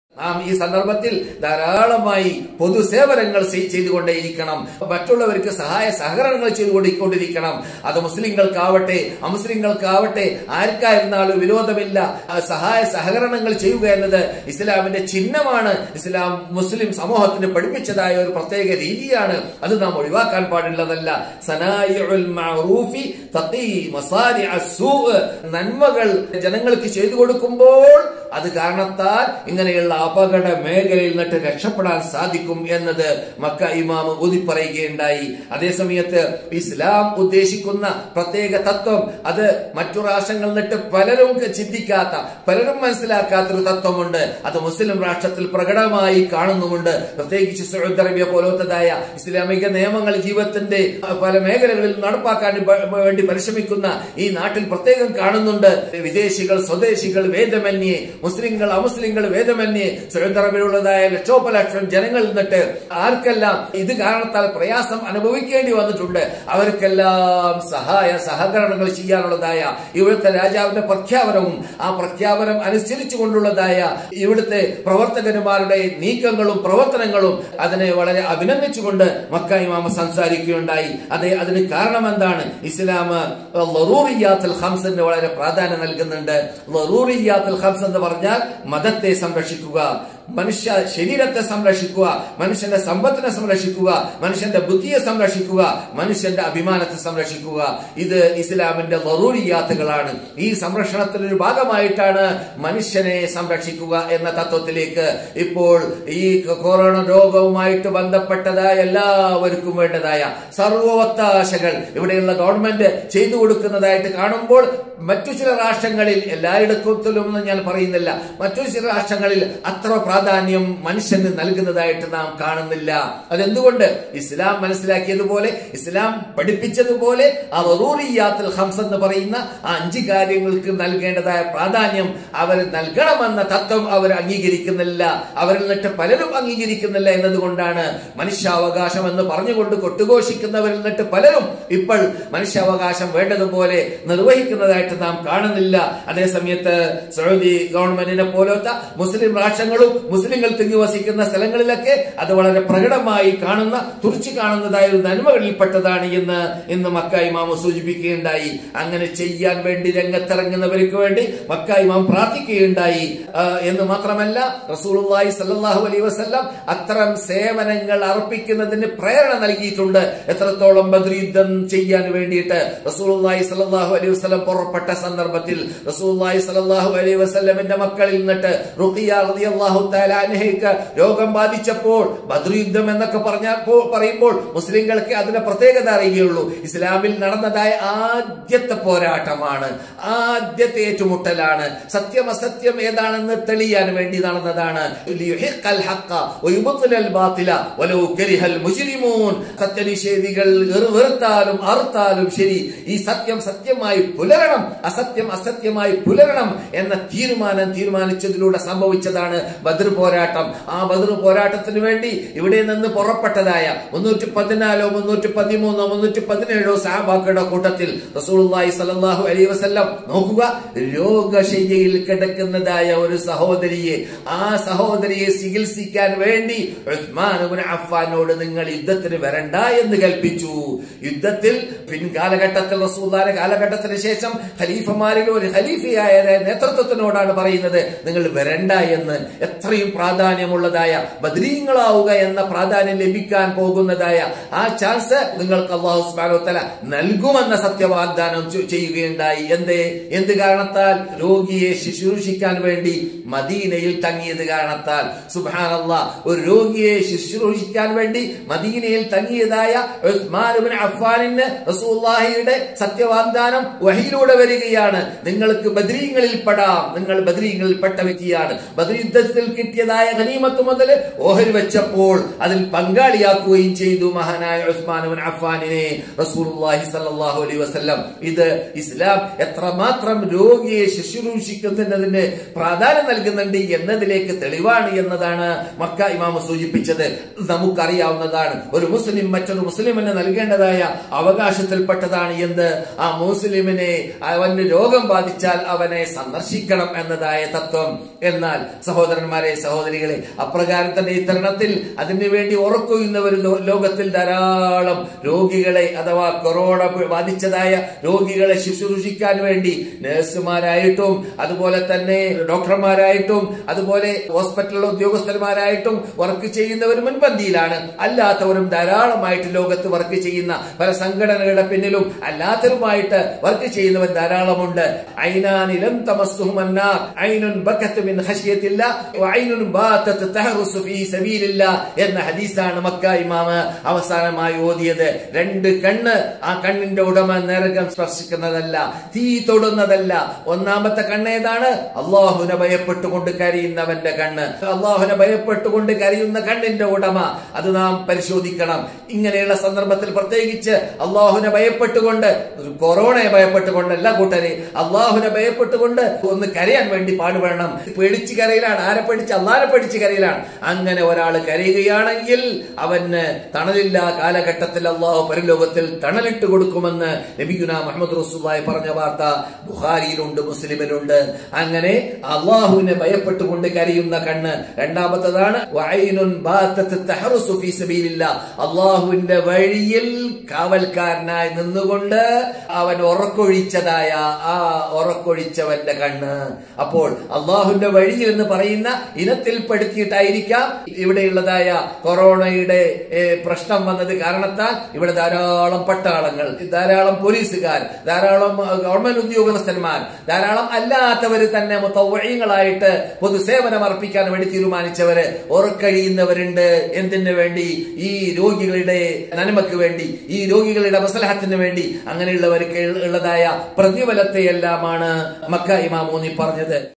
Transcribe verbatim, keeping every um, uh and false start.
നാം ഈ സന്ദർഭത്തിൽ ധാരാളമായി പൊതുസേവനങ്ങൾ ചെയ്തുകൊണ്ടേയിരിക്കണം. മറ്റുള്ളവർക്ക് സഹായ സഹകരണങ്ങൾ ചെയ്തുകൊണ്ടിരിക്കണം. അത് മുസ്ലിങ്ങൾക്കാവട്ടെ അമുസ്ലിങ്ങൾക്കാവട്ടെ ആർക്കായിരുന്നാലും വിരോധമില്ല. സഹായ സഹകരണങ്ങൾ ചെയ്യുക എന്നത് ഇസ്ലാമിന്റെ ചിഹ്നമാണ്. ഇസ്ലാം മുസ്ലിം സമൂഹത്തിന് പഠിപ്പിച്ചതായ ഒരു പ്രത്യേക രീതിയാണ്. അത് നാം ഒഴിവാക്കാൻ പാടുള്ളതല്ല. സനായിഉൽ മഅറൂഫി തഖീ മസാരിഅസ് സൂഅ്, നന്മകൾ ജനങ്ങൾക്ക് ചെയ്തു കൊടുക്കുമ്പോൾ അത് കാരണത്താൽ ഇങ്ങനെയുള്ള അപകട മേഖലയിൽ നിന്നിട്ട് രക്ഷപ്പെടാൻ സാധിക്കും എന്നത് മക്ക ഇമാം ഊതിപ്പറയുകയുണ്ടായി. അതേസമയത്ത് ഇസ്ലാം ഉദ്ദേശിക്കുന്ന പ്രത്യേക തത്വം അത് മറ്റു രാഷ്ട്രങ്ങളിൽ നിന്നിട്ട് പലരും ചിന്തിക്കാത്ത, പലരും മനസ്സിലാക്കാത്തൊരു തത്വമുണ്ട്. അത് മുസ്ലിം രാഷ്ട്രത്തിൽ പ്രകടമായി കാണുന്നുമുണ്ട്. പ്രത്യേകിച്ച് സൗദി അറേബ്യ പോലത്തതായ ഇസ്ലാമിക നിയമങ്ങൾ ജീവിതത്തിന്റെ പല മേഖലകളിൽ നടപ്പാക്കാൻ വേണ്ടി പരിശ്രമിക്കുന്ന ഈ നാട്ടിൽ പ്രത്യേകം കാണുന്നുണ്ട്. വിദേശികൾ സ്വദേശികൾ വേദമന്യേ, മുസ്ലിങ്ങൾ അമുസ്ലിങ്ങൾ വേദമന്യേ സൗദി അറേബ്യയിലുള്ളതായ ലക്ഷോപലക്ഷം ജനങ്ങളിൽ നിന്നിട്ട് ആർക്കെല്ലാം ഇത് കാരണത്താൽ പ്രയാസം അനുഭവിക്കേണ്ടി വന്നിട്ടുണ്ട് അവർക്കെല്ലാം സഹായ സഹകരണങ്ങൾ ചെയ്യാനുള്ളതായ ഇവിടുത്തെ രാജാവിന്റെ പ്രഖ്യാപനവും ആ പ്രഖ്യാപനം അനുസരിച്ചു കൊണ്ടുള്ളതായ ഇവിടുത്തെ പ്രവർത്തകന്മാരുടെ നീക്കങ്ങളും പ്രവർത്തനങ്ങളും അതിനെ വളരെ അഭിനന്ദിച്ചുകൊണ്ട് മക്ക ഇമാം സംസാരിക്കുകയുണ്ടായി. അതെ, അതിന് കാരണം എന്താണ്? ഇസ്ലാം ലറൂറിയാത്തുൽ ഖംസിന് വളരെ പ്രാധാന്യം നൽകുന്നുണ്ട്. ലറൂറിയാത്തുൽ ഖംസ് എന്ന് പറഞ്ഞാൽ മതത്തെ സംരക്ഷിക്കുക, മനുഷ്യ ശരീരത്തെ സംരക്ഷിക്കുക, മനുഷ്യന്റെ സമ്പത്തിനെ സംരക്ഷിക്കുക, മനുഷ്യന്റെ ബുദ്ധിയെ സംരക്ഷിക്കുക, മനുഷ്യന്റെ അഭിമാനത്തെ സംരക്ഷിക്കുക. ഇത് ഇസ്ലാമിന്റെ ലറൂറിയാത്തുകളാണ്. ഈ സംരക്ഷണത്തിന്റെ ഒരു ഭാഗമായിട്ടാണ് മനുഷ്യനെ സംരക്ഷിക്കുക എന്ന തത്വത്തിലേക്ക് ഇപ്പോൾ ഈ കൊറോണ രോഗവുമായിട്ട് ബന്ധപ്പെട്ടതായ എല്ലാവർക്കും വേണ്ടതായ സർവ്വൊത്താശകൾ ഇവിടെയുള്ള ഗവൺമെന്റ് ചെയ്തു കൊടുക്കുന്നതായിട്ട് കാണുമ്പോൾ മറ്റു ചില രാഷ്ട്രങ്ങളിൽ, എല്ലായിടത്തും ഞാൻ പറയുന്നില്ല, മറ്റു ചില രാഷ്ട്രങ്ങളിൽ അത്ര പ്രാധാന്യം മനുഷ്യന് നൽകുന്നതായിട്ട് നാം കാണുന്നില്ല. അതെന്തുകൊണ്ട്? ഇസ്ലാം മനസ്സിലാക്കിയതുപോലെ, ഇസ്ലാം പഠിപ്പിച്ചതുപോലെ അളറൂറിയാത്തുൽ ഖംസ് എന്ന് പറയുന്ന ആ അഞ്ച് കാര്യങ്ങൾക്ക് നൽകേണ്ടതായ പ്രാധാന്യം അവർ നൽകണമെന്ന തത്വം അവർ അംഗീകരിക്കുന്നില്ല. അവരിൽ നിന്നിട്ട് പലരും അംഗീകരിക്കുന്നില്ല എന്നതുകൊണ്ടാണ് മനുഷ്യാവകാശം എന്ന് പറഞ്ഞുകൊണ്ട് കൊട്ടുഘോഷിക്കുന്നവരിൽ നിന്നിട്ട് പലരും ഇപ്പോൾ മനുഷ്യാവകാശം വേണ്ടതുപോലെ നിർവഹിക്കുന്നതായിട്ട് നാം കാണുന്നില്ല. അതേസമയത്ത് സൗദി ഗവൺമെന്റിനെ പോലത്തെ മുസ്ലിം രാഷ്ട്രങ്ങളും മുസ്ലിങ്ങൾ തിങ്ങി വസിക്കുന്ന സ്ഥലങ്ങളിലൊക്കെ അത് വളരെ പ്രകടമായി കാണുന്ന, തുറച്ചു കാണുന്നതായ ഒരു നന്മകളിൽപ്പെട്ടതാണ് എന്ന് ഇന്ന് മക്ക ഇമാം സൂചിപ്പിക്കുകയുണ്ടായി. അങ്ങനെ ചെയ്യാൻ വേണ്ടി രംഗത്തിറങ്ങുന്നവർക്ക് വേണ്ടി മക്ക ഇമാം പ്രാർത്ഥിക്കുകയുണ്ടായി. എന്ന് മാത്രമല്ല, റസൂലുള്ളാഹി സ്വല്ലല്ലാഹു അലൈഹി വസല്ലം അത്തരം സേവനങ്ങൾ അർപ്പിക്കുന്നതിന് പ്രേരണ നൽകിയിട്ടുണ്ട്. എത്രത്തോളം ബദ്ർ യുദ്ധം ചെയ്യാൻ വേണ്ടിയിട്ട് റസൂലുള്ളാഹി സ്വല്ലല്ലാഹു അലൈഹി വസല്ലം പുറപ്പെട്ട സന്ദർഭത്തിൽ റസൂലുള്ളാഹി സ്വല്ലല്ലാഹു അലൈഹി വസല്ലമിന്റെ മക്കളിൽ നിന്നിട്ട് റുഖിയ റളിയല്ലാഹു തആല അൻഹയ്ക്ക് രോഗം ബാധിച്ചപ്പോൾ, ബദ്ർ യുദ്ധം എന്നൊക്കെ പറഞ്ഞാൽ പറയുമ്പോൾ മുസ്ലിങ്ങൾക്ക് അതിന്റെ പ്രത്യേകത അറിയുകയുള്ളൂ. ഇസ്ലാമിൽ നടന്നതായ ആദ്യത്തെ പോരാട്ടമാണ്, ആദ്യത്തെ ഏറ്റുമുട്ടലാണ്. സത്യം അസത്യം ഏതാണെന്ന് തെളിയാൻ വേണ്ടി നടന്നതാണ്. സത്യനിഷേധികൾ വെറുത്താലും അറുത്താലും ശരി, ഈ സത്യം സത്യമായി പുലരണം, അസത്യം അസത്യമായി പുലരണം എന്ന തീരുമാനം തീരുമാനിച്ചതിലൂടെ സംഭവിച്ചതാണ് ബദ്ർ പോരാട്ടം. ആ ബദ്ർ പോരാട്ടത്തിന് വേണ്ടി ഇവിടെ നിന്ന് പുറപ്പെട്ടതായ മുന്നൂറ്റി പതിനാലോ മുന്നൂറ്റി പതിമൂന്നോ മുന്നൂറ്റി പതിനേഴോ സഹാബാക്കളുടെ കൂട്ടത്തിൽ റസൂലുള്ളാഹി സ്വല്ലല്ലാഹു അലൈഹി വസല്ലം നോക്കുക, രോഗശയ്യയിൽ കിടക്കുന്നതായ ഒരു സഹോദരിയെ, ആ സഹോദരിയെ ചികിത്സിക്കാൻ വേണ്ടി ഉസ്മാൻ ഇബ്നു അഫ്ഫാനോട് നിങ്ങൾ യുദ്ധത്തിന് വരണ്ട എന്ന് കൽപ്പിച്ചു. യുദ്ധത്തിൽ പിൻകാലഘട്ടത്തിൽ റസൂലുള്ളാഹിയുടെ കാലഘട്ടത്തിന് ശേഷം ഖലീഫമാരിൽ ഒരു ഖലീഫയായ നേതൃത്വത്തിനോടാണ് പറയുന്നത് നിങ്ങൾ വരണ്ട എന്ന്. എത്രയും പ്രാധാന്യമുള്ളതായ ബദ്രീങ്ങളാവുക എന്ന പ്രാധാന്യം ലഭിക്കാൻ പോകുന്നതായ ആ ചാൻസ് നിങ്ങൾക്ക് അല്ലാഹു സുബ്ഹാനഹു വ തആല നൽകുമെന്ന സത്യവാഗ്ദാനം ചെയ്യുകയുണ്ടായി. എന്തേ എന്ത് കാരണത്താൽ? രോഗിയെ ശുശ്രൂഷിക്കാൻ വേണ്ടി മദീനയിൽ തങ്ങിയത് കാരണത്താൽ. സുബ്ഹാനല്ലാഹ്, ഒരു രോഗിയെ ശുശ്രൂഷിക്കാൻ വേണ്ടി മദീനയിൽ തങ്ങിയതായ ഉസ്മാൻ ഇബ്നു അഫ്ഫാനിന് റസൂലുള്ളാഹിയുടെ സത്യവാഗ്ദാനം വഹിയിലൂടെ വരികയാണ്. നിങ്ങൾക്ക് ബദ്രീങ്ങളിൽ പെടാം, നിങ്ങൾ ബദ്രീങ്ങളിൽ പെട്ട വ്യക്തിയാണ്. ബദ്ർ യുദ്ധത്തിൽ കിട്ടിയതായ ഗനീമത്ത് മുതൽ ഓഹരി വെച്ചപ്പോൾ അതിൽ പങ്കാളിയാക്കുകയും ചെയ്തു മഹാനായ ഉസ്മാൻ ഇബ്നു അഫ്ഫാനിനെ റസൂലുള്ളാഹി സ്വല്ലല്ലാഹു അലൈഹി വസല്ലം. ഇത് ഇസ്ലാം എത്രമാത്രം രോഗിയെ ശുശ്രൂഷിക്കുന്നതിന് പ്രാധാന്യം നൽകുന്നുണ്ട് എന്നതിലേക്ക് തെളിവാണ് എന്നതാണ് മക്ക ഇമാം സൂചിപ്പിച്ചത്. നമുക്കറിയാവുന്നതാണ് ഒരു മുസ്ലിം മറ്റൊരു മുസ്ലിമിന് നൽകേണ്ടതായ അവകാശത്തിൽപ്പെട്ടതാണ് എന്ത്? ആ മുസ്ലിമിനെ അവന് രോഗം ബാധിച്ചാൽ അവനെ സന്ദർശിക്കണം എന്നതായ തത്വം. എന്നാൽ സഹോദരന്മാരെ, സഹോദരന്മാരെ, സഹോദരികളെ, അപ്രകാരം തന്നെ ഈ തരുണത്തിൽ അതിനു വേണ്ടി ഉറക്കൊയ്യുന്നവർ ലോകത്തിൽ ധാരാളം രോഗികളെ അഥവാ കൊറോണ ബാധിച്ചതായ രോഗികളെ ശുശ്രൂഷിക്കാൻ വേണ്ടി നഴ്സുമാരായിട്ടും അതുപോലെ തന്നെ ഡോക്ടർമാരായിട്ടും അതുപോലെ ഹോസ്പിറ്റൽ ഉദ്യോഗസ്ഥന്മാരായിട്ടും വർക്ക് ചെയ്യുന്നവർ മുൻപന്തിയിലാണ്. അല്ലാത്തവരും ധാരാളമായിട്ട് ലോകത്ത് വർക്ക് ചെയ്യുന്ന പല സംഘടനകളുടെ പിന്നിലും അല്ലാത്തവരുമായിട്ട് വർക്ക് ചെയ്യുന്നവർ ധാരാളമുണ്ട്. ഐനാനിലം തമസ്സുഹുമന്നാർ ഐനുൻ ബക്കത്ത് മിൻ ഖശിയത്തില്ലാ വഐനുൻ ബാതത് തഹറുസു ഫീ സബീലില്ലാ എന്ന ഹദീസാണ് മക്ക ഇമാം അവസാനമായി ഓതിയത്. രണ്ട് കണ്ണ്, ആ കണ്ണിന്റെ ഉടമ നരകം സ്പർശിക്കുന്നതല്ല, തീ തൊടുന്നതല്ല. ഒന്നാമത്തെ കണ്ണ് ഏതാണ്? അള്ളാഹുവിനെ ഭയപ്പെട്ടുകൊണ്ട് കരയുന്നവന്റെ കണ്ണ്. അള്ളാഹുവിനെ ഭയപ്പെട്ടുകൊണ്ട് കരയുന്ന കണ്ണിന്റെ ഉടമ, അത് നാം പരിശോധിക്കണം. ഇങ്ങനെയുള്ള സന്ദർഭത്തിൽ പ്രത്യേകിച്ച് അള്ളാഹുവിനെ ഭയപ്പെട്ടുകൊണ്ട്, കൊറോണയെ ഭയപ്പെട്ടുകൊണ്ടല്ല കൂട്ടരെ, അള്ളാഹുവിനെ ഭയപ്പെട്ടുകൊണ്ട് ഒന്ന് കരയാൻ വേണ്ടി പാടുപെടണം. പേടിച്ച് കരയിലാണ്. ആരെ പേടിച്ച്? അള്ളാഹനെ പേടിച്ച് കരയിലാണ്. അങ്ങനെ ഒരാൾ കരയുകയാണെങ്കിൽ അവന് തണലില്ലാ കാലഘട്ടത്തിൽ അള്ളാഹു പരലോകത്തിൽ തണലിട്ട് കൊടുക്കുമെന്ന് നബിയുനാ മുഹമ്മദ് റസൂലുള്ളാഹി പറഞ്ഞ വാർത്ത ബുഖാരിയിലുണ്ട്, മുസ്ലിമിലുണ്ട്. അങ്ങനെ അള്ളാഹുവിനെ ഭയപ്പെട്ടുകൊണ്ട് കരയുന്ന കണ്ണ്. രണ്ടാമത്തതാണ് വഐനുൻ ബാതത് തഹറുസു ഫീ സബീലില്ലാ, അള്ളാഹുവിന്റെ വഴിയിൽ കാവൽക്കാരനായി നിന്നുകൊണ്ട് അവൻ ഉറക്കൊഴിച്ചതായ ആ ഉറക്കൊഴിച്ചവന്റെ കണ്ണ്. അപ്പോൾ അള്ളാഹുവിന്റെ വഴിയിൽ എന്ന് പറയുന്ന ഇനത്തിൽപ്പെടുത്തിയിട്ടായിരിക്കാം ഇവിടെയുള്ളതായ കൊറോണയുടെ പ്രശ്നം വന്നത് കാരണത്താൽ ഇവിടെ ധാരാളം പട്ടാളങ്ങൾ, ധാരാളം പോലീസുകാർ, ധാരാളം ഗവൺമെന്റ് ഉദ്യോഗസ്ഥന്മാർ, ധാരാളം അല്ലാത്തവര് തന്നെ മുത്തവ്വഈങ്ങളായിട്ട് പൊതുസേവനം അർപ്പിക്കാൻ വേണ്ടി തീരുമാനിച്ചവര് ഉറക്കഴിയുന്നവരുണ്ട്. എന്തിനു വേണ്ടി? ഈ രോഗികളുടെ നന്മക്ക് വേണ്ടി, ഈ രോഗികളുടെ മസ്ലഹത്തിന് വേണ്ടി. അങ്ങനെയുള്ളവർക്ക് ഉള്ളതായ പ്രതിഫലത്തെയെല്ലാമാണ് മക്ക ഇമാം ഊന്നി പറഞ്ഞത്.